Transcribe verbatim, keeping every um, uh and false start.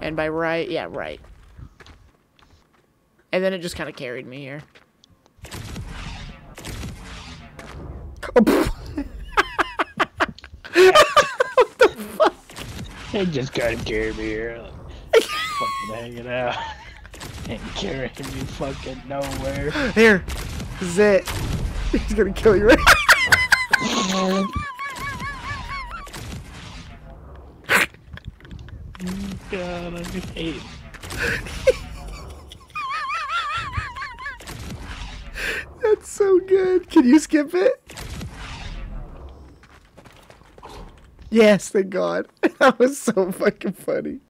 And by right, yeah, right. And then it just kind of carried me here. Oh, what the fuck? It just kind of carried me here. Like, fucking hanging out. Ain't carrying me fucking nowhere. Here. This is it. He's gonna kill you right now. God, I hate it. That's so good. Can you skip it? Yes, thank God. That was so fucking funny.